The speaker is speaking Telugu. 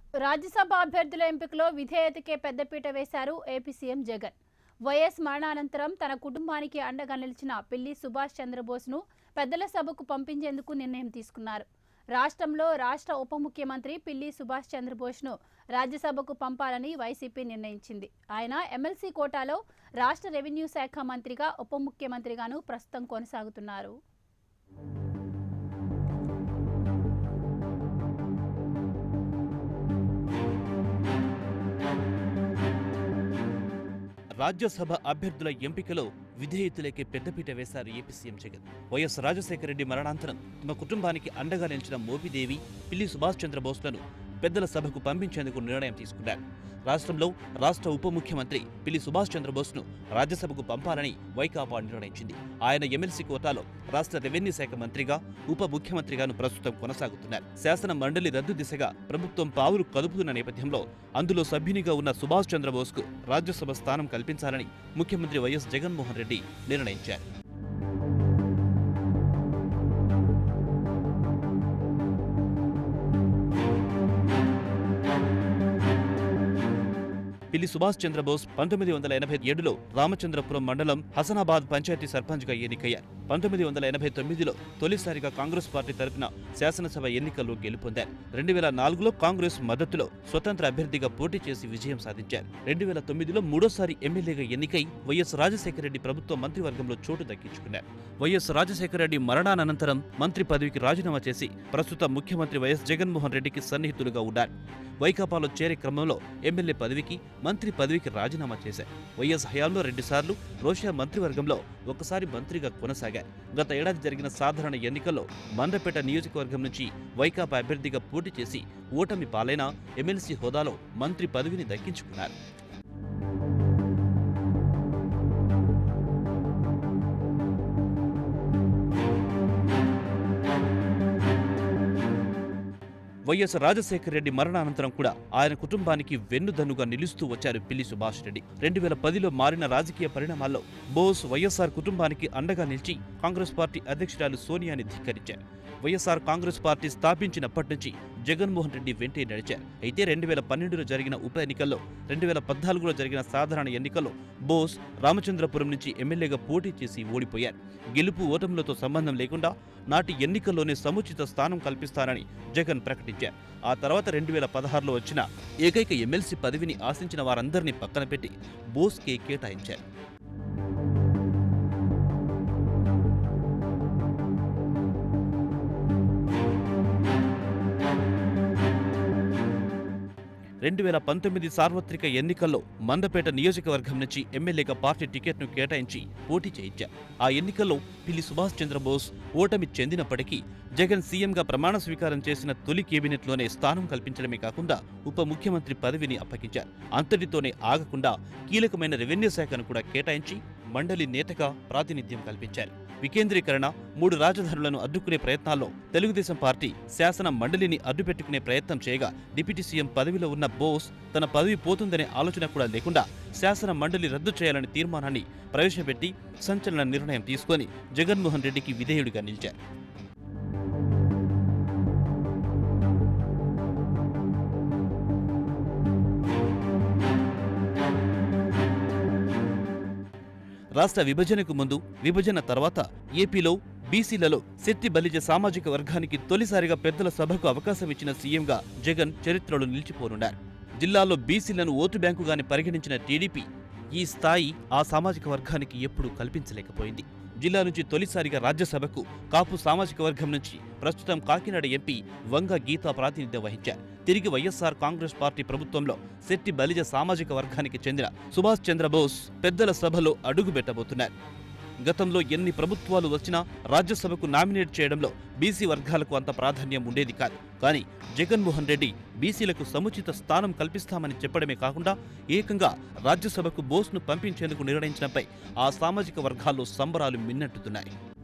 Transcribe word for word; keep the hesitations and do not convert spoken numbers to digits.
రాజ్యసభ అభ్యర్థుల ఎంపికలో విధేయతకే పెద్దపీట వేశారు ఏపీ సీఎం జగన్. వైఎస్ మరణానంతరం తన కుటుంబానికి అండగా నిలిచిన పిల్లి సుభాష్ చంద్రబోస్ను పెద్దల సభకు పంపించేందుకు నిర్ణయం తీసుకున్నారు. రాష్ట్రంలో రాష్ట్ర ఉప ముఖ్యమంత్రి పిల్లి సుభాష్ చంద్రబోస్ను రాజ్యసభకు పంపాలని వైసీపీ నిర్ణయించింది. ఆయన ఎమ్మెల్సీ కోటాలో రాష్ట్ర రెవెన్యూ శాఖ మంత్రిగా ఉప ముఖ్యమంత్రిగాను ప్రస్తుతం కొనసాగుతున్నారు. రాజ్యసభ అభ్యర్థుల ఎంపికలో విధేయతలకే పెద్దపీట వేశారు ఏపీ సీఎం జగన్. వైఎస్ రాజశేఖర రెడ్డి మరణాంతరం తమ కుటుంబానికి అండగా నిలిచిన మోపిదేవి, పిల్లి సుభాష్ చంద్రబోస్లను పెద్దల సభకు పంపించేందుకు నిర్ణయం తీసుకున్నారు. రాష్ట్రంలో రాష్ట్ర ఉప ముఖ్యమంత్రి పిల్లి సుభాష్ చంద్రబోస్ను రాజ్యసభకు పంపాలని వైకాపా నిర్ణయించింది. ఆయన ఎమ్మెల్సీ కోటాలో రాష్ట్ర రెవెన్యూ శాఖ మంత్రిగా, ఉప ముఖ్యమంత్రిగాను ప్రస్తుతం కొనసాగుతున్నారు. శాసన మండలి రద్దు దిశగా ప్రభుత్వం పావులు కదుపుతున్న నేపథ్యంలో అందులో సభ్యునిగా ఉన్న సుభాష్ చంద్రబోస్కు రాజ్యసభ స్థానం కల్పించాలని ముఖ్యమంత్రి వైఎస్ జగన్మోహన్ రెడ్డి నిర్ణయించారు. పిల్లి సుభాష్ చంద్రబోస్ పంతొమ్మిది వందల ఎనభై ఏడులో రామచంద్రపురం మండలం హసనాబాద్ పంచాయతీ సర్పంచ్గా ఎన్నికయ్యారు. పంతొమ్మిది వందల ఎనభై తొమ్మిదిలో తొలిసారిగా కాంగ్రెస్ పార్టీ తరఫున శాసనసభ ఎన్నికల్లో గెలుపొందారు. రెండు వేల నాలుగులో కాంగ్రెస్ మద్దతులో స్వతంత్ర అభ్యర్థిగా పోటీ చేసి విజయం సాధించారు. రెండు వేల తొమ్మిదిలో మూడోసారి ఎమ్మెల్యేగా ఎన్నికై వైఎస్ రాజశేఖర రెడ్డి ప్రభుత్వ మంత్రివర్గంలో చోటు దక్కించుకున్నారు. వైఎస్ రాజశేఖర రెడ్డి మరణానంతరం మంత్రి పదవికి రాజీనామా చేసి ప్రస్తుత ముఖ్యమంత్రి వైఎస్ జగన్మోహన్ రెడ్డికి సన్నిహితులుగా ఉన్నారు. వైకాపాలో చేరే క్రమంలో ఎమ్మెల్యే పదవికి, మంత్రి పదవికి రాజీనామా చేశారు. వైఎస్ హయాంలో రెండుసార్లు రోషా మంత్రివర్గంలో ఒకసారి మంత్రిగా కొనసాగారు. గత ఏడాది జరిగిన సాధారణ ఎన్నికల్లో మండపేట నియోజకవర్గం నుంచి వైకాపా అభ్యర్థిగా పోటీ చేసి ఓటమి పాలైన ఎమ్మెల్సీ హోదాలో మంత్రి పదవిని దక్కించుకున్నారు. వైఎస్ రాజశేఖర రెడ్డి మరణానంతరం కూడా ఆయన కుటుంబానికి వెన్నుదన్నుగా నిలుస్తూ వచ్చారు పిల్లి సుభాష్ రెడ్డి. రెండు వేల పదిలో మారిన రాజకీయ పరిణామాల్లో బోస్ వైఎస్ఆర్ కుటుంబానికి అండగా నిలిచి కాంగ్రెస్ పార్టీ అధ్యక్షురాలు సోనియాని ధిక్కరించారు. వైఎస్ఆర్ కాంగ్రెస్ పార్టీ స్థాపించినప్పటి నుంచి జగన్మోహన్ రెడ్డి వెంటే నడిచారు. అయితే రెండు వేల పన్నెండులో జరిగిన ఉప ఎన్నికల్లో, రెండు వేల పద్నాలుగులో జరిగిన సాధారణ ఎన్నికల్లో బోస్ రామచంద్రపురం నుంచి ఎమ్మెల్యేగా పోటీ చేసి ఓడిపోయారు. గెలుపు ఓటములతో సంబంధం లేకుండా నాటి ఎన్నికల్లోనే సముచిత స్థానం కల్పిస్తానని జగన్ ప్రకటించారు. ఆ తర్వాత రెండు వేల పదహారులో వచ్చిన ఏకైక ఎమ్మెల్సీ పదవిని ఆశించిన వారందరినీ పక్కన పెట్టి బోస్కే కేటాయించారు. రెండు వేల పంతొమ్మిది సార్వత్రిక ఎన్నికల్లో మండపేట నియోజకవర్గం నుంచి ఎమ్మెల్యేగా పార్టీ టికెట్ను కేటాయించి పోటీ చేయించారు. ఆ ఎన్నికల్లో పిల్లి సుభాష్ చంద్రబోస్ ఓటమి చెందినప్పటికీ జగన్ సీఎంగా ప్రమాణ స్వీకారం చేసిన తొలి కేబినెట్లోనే స్థానం కల్పించడమే కాకుండా ఉప ముఖ్యమంత్రి పదవిని అప్పగించారు. అంతటితోనే ఆగకుండా కీలకమైన రెవెన్యూ శాఖను కూడా కేటాయించి మండలి నేతగా ప్రాతినిధ్యం కల్పించారు. వికేంద్రీకరణ, మూడు రాజధానులను అడ్డుకునే ప్రయత్నాల్లో తెలుగుదేశం పార్టీ శాసన మండలిని అడ్డుపెట్టుకునే ప్రయత్నం చేయగా డిప్యూటీ సీఎం పదవిలో ఉన్న బోస్ తన పదవి పోతుందనే ఆలోచన కూడా లేకుండా శాసన మండలి రద్దు చేయాలనే తీర్మానాన్ని ప్రవేశపెట్టి సంచలన నిర్ణయం తీసుకొని జగన్మోహన్ రెడ్డికి విధేయుడిగా నిలిచారు. రాష్ట్ర విభజనకు ముందు, విభజన తర్వాత ఏపీలో బీసీలలో శెట్టి బలిజ సామాజిక వర్గానికి తొలిసారిగా పెద్దల సభకు అవకాశం ఇచ్చిన సీఎంగా జగన్ చరిత్రలో నిలిచిపోనున్నారు. జిల్లాలో బీసీలను ఓటు బ్యాంకుగానే పరిగణించిన టీడీపీ ఈ స్థాయి ఆ సామాజిక వర్గానికి ఎప్పుడూ కల్పించలేకపోయింది. జిల్లా నుంచి తొలిసారిగా రాజ్యసభకు కాపు సామాజిక వర్గం నుంచి ప్రస్తుతం కాకినాడ ఎంపీ వంగ గీత ప్రాతినిధ్యం వహించారు. తిరిగి వైఎస్ఆర్ కాంగ్రెస్ పార్టీ ప్రభుత్వంలో శెట్టి బలిజ సామాజిక వర్గానికి చెందిన సుభాష్ చంద్రబోస్ పెద్దల సభలో అడుగుపెట్టబోతున్నారు. గతంలో ఎన్ని ప్రభుత్వాలు వచ్చినా రాజ్యసభకు నామినేట్ చేయడంలో బీసీ వర్గాలకు అంత ప్రాధాన్యం ఉండేది కాదు. కానీ జగన్మోహన్ రెడ్డి బీసీలకు సముచిత స్థానం కల్పిస్తామని చెప్పడమే కాకుండా ఏకంగా రాజ్యసభకు బోస్ను పంపించేందుకు నిర్ణయించడంపై ఆ సామాజిక వర్గాల్లో సంబరాలు మిన్నట్టుతున్నాయి.